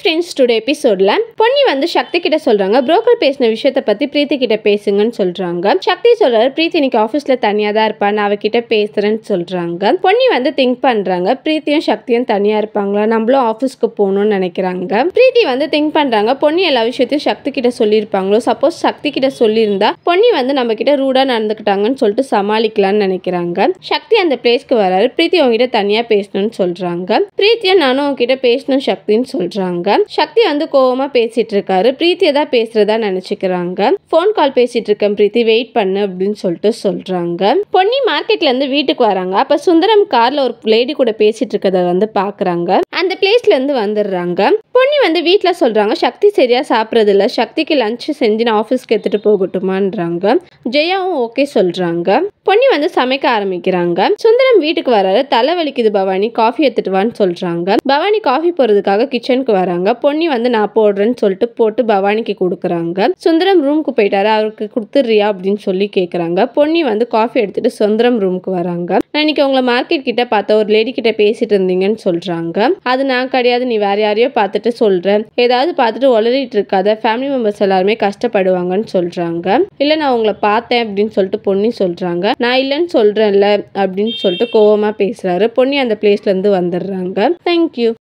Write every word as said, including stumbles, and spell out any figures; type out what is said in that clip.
Friends, today எபிசோட்ல பொன்னி வந்து சக்தி கிட்ட சொல்றாங்க, புரோக்கர் பேசின விஷயத்த பத்தி பிரீத்தி கிட்ட பேசுங்கன்னு சொல்றாங்க. சக்தி சொல்றாரு, பிரீத்தி இன்னைக்கு ஆபீஸ்ல தனியா தான் இருப்பா, நான் அவகிட்ட பேசுறேன்னு சொல்றாங்க. பொன்னி வந்து திங்க் பண்றாங்க, பிரீத்தியும் சக்தியும் தனியா இருப்பாங்களா, நம்மளும் ஆபீஸ்க்கு போகணும்னு நினைக்கிறாங்க. பிரீத்தி வந்து திங்க் பண்றாங்க, பொன்னி எல்லா விஷயத்தையும் சக்தி கிட்ட சொல்லியிருப்பாங்களோ, சப்போஸ் சக்தி கிட்ட சொல்லியிருந்தா பொன்னி வந்து நம்ம கிட்ட ரூடா நடந்துக்கிட்டாங்கன்னு சொல்லிட்டு சமாளிக்கலாம்னு நினைக்கிறாங்க. சக்தி அந்த பிளேஸ்க்கு வராரு, பிரீத்தி உங்ககிட்ட தனியா பேசணும்னு சொல்றாங்க. பிரீத்தியும் நானும் உங்ககிட்ட பேசணும் சக்தின்னு சொல்றாங்க. சக்தி வந்து கோவமா பேசிட்டு இருக்காரு, பிரீத்தியை தான் பேசுறதா நினைச்சுக்கிறாங்க. போன் கால் பேசிட்டு இருக்கேன் பிரீத்தி, வெயிட் பண்ணு அப்படின்னு சொல்லிட்டு சொல்றாங்க. பொன்னி மார்க்கெட்ல இருந்து வீட்டுக்கு வராங்க. அப்ப சுந்தரம் கார்ல ஒரு லேடி கூட பேசிட்டு இருக்கத வந்து பாக்குறாங்க. அந்த பிளேஸ்ல இருந்து வந்துடுறாங்க. பொன்னி வந்து வீட்டுல சொல்றாங்க, சக்தி சரியா சாப்பிடறது இல்ல, சக்திக்கு லஞ்ச் செஞ்சு நான் ஆபீஸ்க்கு எடுத்துட்டு போகட்டுமான்றாங்க. ஜெயாவும் ஓகே சொல்றாங்க. பொன்னி வந்து சமைக்க ஆரம்பிக்கிறாங்க. சுந்தரம் வீட்டுக்கு வராரு, தலை வலிக்குது பவானி, காஃபி எடுத்துட்டு வான்னு சொல்றாங்க. பவானி காஃபி போறதுக்காக கிச்சனுக்கு வராங்க. பொன்னி வந்து நான் போடுறேன்னு சொல்லிட்டு போட்டு பவானிக்கு கொடுக்குறாங்க. சுந்தரம் ரூமுக்கு போயிட்டாரு, அவருக்கு கொடுத்துறியா அப்படின்னு சொல்லி கேக்குறாங்க. பொன்னி வந்து காஃபி எடுத்துட்டு சுந்தரம் ரூமுக்கு வராங்க. நான் இன்னைக்கு உங்களை மார்க்கெட் கிட்ட பார்த்த ஒரு லேடி கிட்ட பேசிட்டு இருந்தீங்கன்னு சொல்றாங்க. அது நான் கிடையாது, நீ வேற யாரையோ பார்த்துட்டு சொல்றேன், ஏதாவது பார்த்துட்டு உளறிட்டு இருக்காத, ஃபேமிலி மெம்பர்ஸ் எல்லாருமே கஷ்டப்படுவாங்கன்னு சொல்றாங்க. இல்ல நான் உங்களை பார்த்தேன் அப்படின்னு சொல்லிட்டு பொன்னி சொல்றாங்க. நான் இல்லைன்னு சொல்றேன்ல அப்படின்னு சொல்லிட்டு கோவமா பேசுறாரு. பொன்னி அந்த பிளேஸ்ல இருந்து வந்துடுறாங்க. தேங்க்யூ.